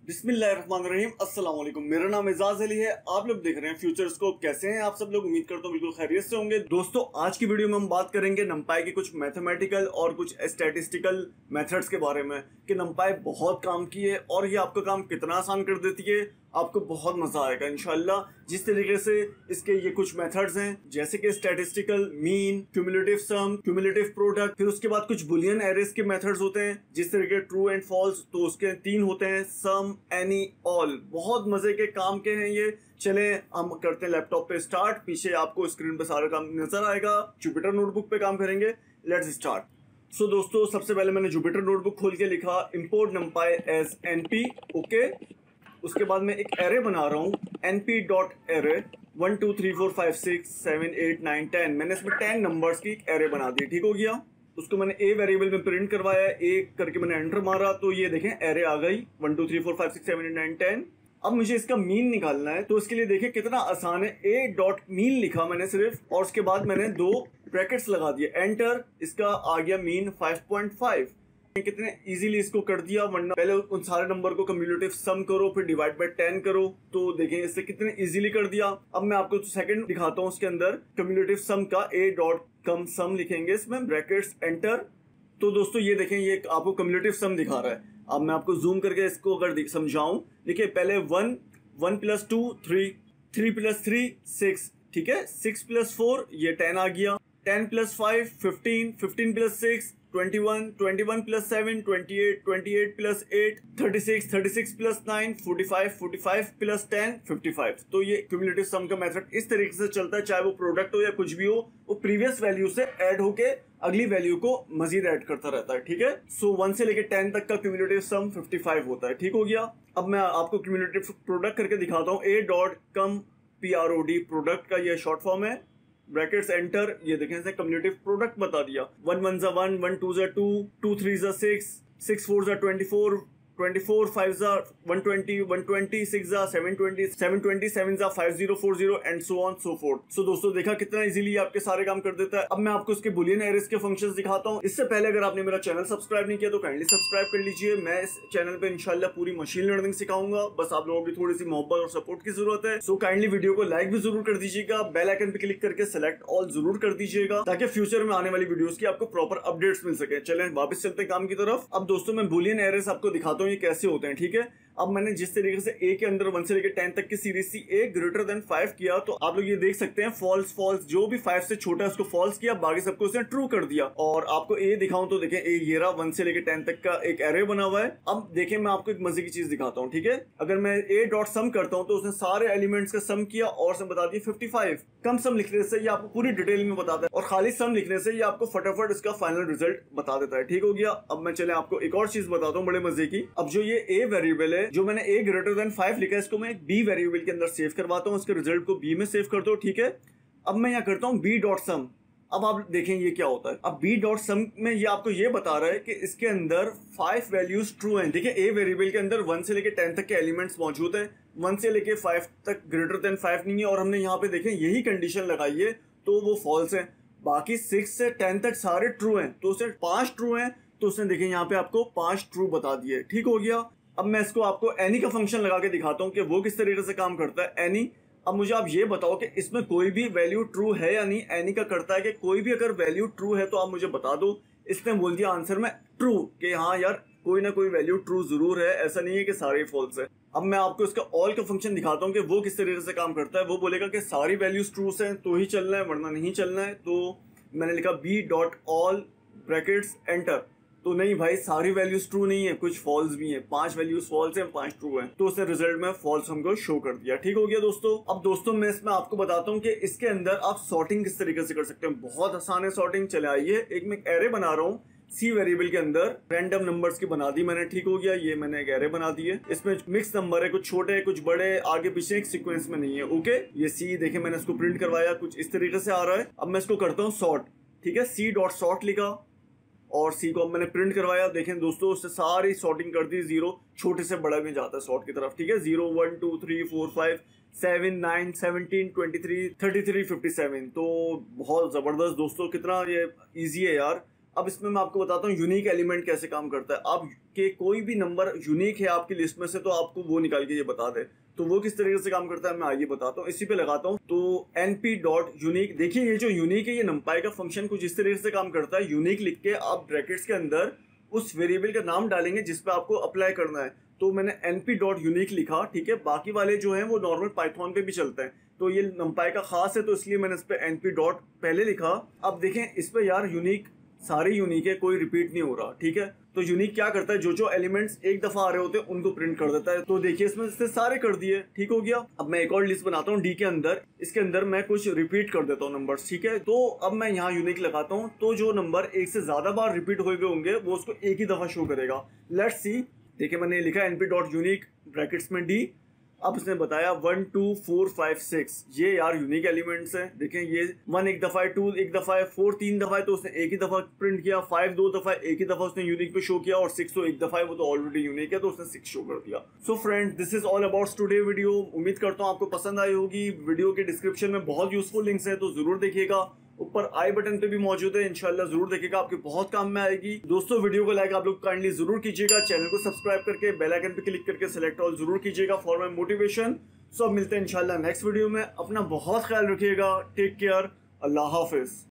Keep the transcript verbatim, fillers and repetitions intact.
बिस्मिल्लाहिर्रहमानिर्रहीम अस्सलाम वालेकुम। मेरा नाम एजाज अली है। आप लोग देख रहे हैं फ्यूचर स्कोप। कैसे हैं आप सब लोग? उम्मीद करता हूँ बिल्कुल खैरियत से होंगे। दोस्तों, आज की वीडियो में हम बात करेंगे नंपाई के कुछ मैथमेटिकल और कुछ स्टैटिस्टिकल मेथड्स के बारे में कि नंपाई बहुत काम की है और ये आपका काम कितना आसान कर देती है। आपको बहुत मजा आएगा इंशाल्लाह। जिस तरीके से इसके ये कुछ मेथड्स हैं, जैसे कि statistical, mean, cumulative sum, cumulative product, फिर उसके बाद कुछ बुलियन एरेस के मेथड्स होते हैं, जिस तरीके ट्रू एंड फॉल्स, तो उसके तीन होते हैं, सम, एनी, ऑल। बहुत मजे के काम के हैं ये। चले हम करते हैं लैपटॉप पे स्टार्ट। पीछे आपको स्क्रीन पे सारा काम नजर आएगा। जुपिटर नोटबुक पे काम करेंगे। Let's start. सो दोस्तों, सबसे पहले मैंने जुपिटर नोटबुक खोल के लिखा import numpy as NP. Okay, उसके बाद मैं एक एरे बना रहा हूँ, NP dot array one two three four five six seven eight nine ten. मैंने इसमें टेन नंबर्स की एक एरे बना दी। ठीक हो गया। उसको मैंने ए वेरिएबल में प्रिंट करवाया, एक करके मैंने एंटर मारा तो ये देखें एरे आ गई one two three four five six seven eight nine ten. अब मुझे इसका मीन निकालना है, तो इसके लिए देखिए कितना आसान है। ए डॉट मीन लिखा मैंने सिर्फ, और उसके बाद मैंने दो ब्रैकेट्स लगा दिए, एंटर। इसका आ गया मीन फाइव पॉइंट फाइव। कितने इजीली इसको कर दिया। वरना पहले उन सारे नंबर को कम्युलेटिव सम करो, फिर डिवाइड बाय टेन करो, तो देखें इससे कितने इजीली कर दिया। अब मैं आपको सेकंड दिखाता हूँ। उसके अंदर कम्युलेटिव सम का ए डॉट कम सम लिखेंगे, इसमें ब्रैकेट्स, एंटर। तो दोस्तों ये देखें, ये आपको कम्युलेटिव सम दिखा रहा है। अब मैं आपको जूम करके इसको अगर समझाऊं, देखिए पहले one, one plus two three, three plus three six, ठीक है, सिक्स प्लस फोर ये टेन आ गया, ten plus five fifteen, fifteen plus six twenty one, twenty one plus seven twenty eight, twenty eight plus eight thirty six, thirty six plus nine forty five, forty five plus ten fifty five. तो ये cumulative सम का method इस तरीके से चलता है, चाहे वो प्रोडक्ट हो या कुछ भी हो, वो प्रीवियस वैल्यू से ऐड होके अगली वैल्यू को मजीद ऐड करता रहता है। ठीक है। सो वन से लेके टेन तक का क्यूमुलेटिव सम फिफ्टी फाइव होता है। ठीक हो गया। अब मैं आपको क्यूमुलेटिव प्रोडक्ट करके दिखाता हूँ। A dot cum P R O D, product का ये शॉर्ट फॉर्म है, ब्रैकेट्स, एंटर। ये देखें इसे कम्युलेटिव प्रोडक्ट बता दिया। वन वन जा वन, वन टू जा टू, टू थ्री जा सिक्स, सिक्स फोर जा twenty four, twenty four five जा one twenty, one twenty six जा seven twenty, seven twenty seven जा five zero four zero and so on so forth. So दोस्तों देखा कितना easily आपके सारे काम कर देता है। अब मैं आपको इसके बुलियन एरेस के फंक्शंस दिखाता हूँ। इससे पहले अगर आपने मेरा चैनल सब्सक्राइब नहीं किया तो काइंडली सब्सक्राइब कर लीजिए। मैं इस चैनल पे इंशाल्लाह पूरी मशीन लर्निंग सिखाऊंगा। बस आप लोगों की थोड़ी सी मोहब्बत और सपोर्ट की जरूरत है। सो काइंडली वीडियो को लाइक भी जरूर कर दीजिएगा, बेल आइकन पे क्लिक करके सेलेक्ट ऑल जरूर कर दीजिएगा, ताकि फ्यूचर में आने वाली वीडियोस की आपको प्रॉपर अपडेट्स मिल सके। चलें वापस चलते हैं काम की तरफ। अब दोस्तों मैं बुलियन एरेस आपको दिखाता हूँ ये कैसे होते हैं। ठीक है। अब मैंने जिस तरीके से ए के अंदर वन से लेकर टेन तक की series C, A greater than five किया, तो आप लोग ये देख सकते हैं फॉल्स फॉल्स, जो भी फाइव से छोटा है उसको फॉल्स किया, बाकी सबको उसने ट्रू कर दिया। और आपको ए दिखाऊं तो देखें, ए ये रहा, वन से लेकर टेन तक का एक एरे बना हुआ है। अब देखें मैं आपको एक मजे की चीज दिखाता हूँ। ठीक है। अगर मैं ए डॉट सम करता हूँ तो उसने सारे एलिमेंट्स का सम किया और उसने बता दिया फिफ्टी फाइव। कम सम लिखने से ये आपको पूरी डिटेल में बताता है, और खाली सम लिखने से ये आपको फटाफट इसका फाइनल रिजल्ट बता देता है। ठीक हो गया। अब मैं चले आपको एक और चीज बताता हूँ बड़े मजे की। अब जो ये ए वेरिएबल है, जो मैंने ए ग्रेटर देन फाइव लिखा है, इसको मैं एक बी वेरिएबल के अंदर सेव करवाता हूँ। इसके रिजल्ट को बी में सेव करता हूँ। ठीक है। अब मैं यहाँ करता हूँ बी डॉट सम। अब आप देखें ये क्या होता है। अब बी डॉट सम में ये आपको ये बता रहा है कि इसके अंदर फाइव वैल्यूज ट्रू हैं। देखिए ए वेरिएबल के अंदर वन से लेके टेन तक के एलिमेंट्स मौजूद हैं, वन से लेके फाइव तक ग्रेटर देन फाइव नहीं है, और हमने यहाँ पे देखें यही कंडीशन लगाई है तो वो फॉल्स है। बाकी सिक्स से टेन तक सारे ट्रू हैं, तो उसने पांच ट्रू हैं, तो उसने देखें यहाँ पे आपको पांच ट्रू बता दिए। ठीक हो गया। अब मैं इसको आपको एनी का फंक्शन लगा के दिखाता हूँ कि वो किस तरीके से काम करता है। एनी, अब मुझे आप ये बताओ कि इसमें कोई भी वैल्यू ट्रू है या नहीं। एनी का करता है कि कोई भी अगर वैल्यू ट्रू है तो आप मुझे बता दो। इसने बोल दिया आंसर में ट्रू, कि हाँ यार कोई ना कोई वैल्यू ट्रू जरूर है, ऐसा नहीं है कि सारे फॉल्स है। अब मैं आपको इसका ऑल का फंक्शन दिखाता हूँ कि वो किस तरीके से काम करता है। वो बोलेगा कि सारी वैल्यूज ट्रू हैं तो ही चलना है, वरना नहीं चलना है। तो मैंने लिखा B dot all brackets, enter. तो नहीं भाई, सारी वैल्यूज ट्रू नहीं है, कुछ फॉल्स भी हैं। पांच वैल्यूज फॉल्स हैं, पांच ट्रू हैं, तो उसने रिजल्ट में फॉल्स हमको शो कर दिया। ठीक हो गया दोस्तों। अब दोस्तों मैं इसमें आपको बताता हूँ कि इसके अंदर आप सॉर्टिंग किस तरीके से कर सकते हैं। बहुत आसान है सॉर्टिंग। चले आइए, एक मैं एरे बना रहा हूँ सी वेरिएबल के अंदर, रैंडम नंबर्स की बना दी मैंने। ठीक हो गया। ये मैंने एक एरे बना दी है, इसमें मिक्स नंबर है, कुछ छोटे है कुछ बड़े, आगे पीछे एक सीक्वेंस में नहीं है। ओके। ये सी देखे मैंने इसको प्रिंट करवाया, कुछ इस तरीके से आ रहा है। अब मैं इसको करता हूँ सॉर्ट। ठीक है। सी डॉट सॉर्ट लिखा और सी को मैंने प्रिंट करवाया। देखें दोस्तों, उससे सारी सॉर्टिंग कर दी, जीरो छोटे से बड़ा में जाता है सॉर्ट की तरफ। ठीक है। Zero, one, two, three, four, five, seven, nine, seventeen, twenty three, thirty three, fifty seven. तो बहुत जबरदस्त दोस्तों, कितना ये इजी है यार। अब इसमें मैं आपको बताता हूँ यूनिक एलिमेंट कैसे काम करता है। आप के कोई भी नंबर यूनिक है आपकी लिस्ट में से तो आपको वो निकाल के ये बता दे, तो वो किस तरीके से काम करता है मैं आइए बताता हूँ। इसी पे लगाता हूँ तो np डॉट यूनिक, देखिए ये जो यूनिक है ये numpy का फंक्शन कुछ इस तरीके से काम करता है। यूनिक लिख के आप ब्रैकेट्स के अंदर उस वेरिएबल का नाम डालेंगे जिसपे आपको अप्लाई करना है। तो मैंने np डॉट यूनिक लिखा, ठीक है। बाकी वाले जो हैं वो नॉर्मल पाइथन पे भी चलते हैं, तो ये numpy का खास है तो इसलिए मैंने इस पे np डॉट पहले लिखा। अब देखें इस पे यार यूनिक सारे यूनिक है, कोई रिपीट नहीं हो रहा, ठीक है। तो यूनिक क्या करता है, जो जो एलिमेंट्स एक दफा आ रहे होते हैं उनको प्रिंट कर देता है। तो देखिए इसमें से सारे कर दिए, ठीक हो गया। अब मैं एक और लिस्ट बनाता हूँ डी के अंदर, इसके अंदर मैं कुछ रिपीट कर देता हूँ नंबर्स, ठीक है। तो अब मैं यहाँ यूनिक लगाता हूँ, तो जो नंबर एक से ज्यादा बार रिपीट हुए होंगे वो उसको एक ही दफा शो करेगा। लेट्स सी, देखिए मैंने लिखा एनपी डॉट यूनिक ब्रैकेट्स में डी। अब इसने बताया one two four five six, ये यार यूनिक एलिमेंट्स हैं। देखें ये वन एक दफा है, टू एक दफा है, फोर तीन दफा है तो उसने एक ही दफा प्रिंट किया, फाइव दो दफा एक ही दफा उसने यूनिक पे शो किया, और सिक्स तो एक दफा है वो तो ऑलरेडी यूनिक है तो उसने सिक्स शो कर दिया। So friends this is all about today video. उम्मीद करता हूँ आपको पसंद आई होगी। वीडियो के डिस्क्रिप्शन में बहुत यूजफुल लिंक्स है तो जरूर देखिएगा, ऊपर आई बटन पे भी मौजूद है, इंशाल्लाह जरूर देखिएगा, आपके बहुत काम में आएगी। दोस्तों वीडियो को लाइक आप लोग काइंडली जरूर कीजिएगा, चैनल को सब्सक्राइब करके बेल आइकन पे क्लिक करके सिलेक्ट ऑल जरूर कीजिएगा फॉर माय मोटिवेशन। सो अब मिलते हैं इंशाल्लाह नेक्स्ट वीडियो में। अपना बहुत ख्याल रखिएगा, टेक केयर, अल्लाह हाफिज।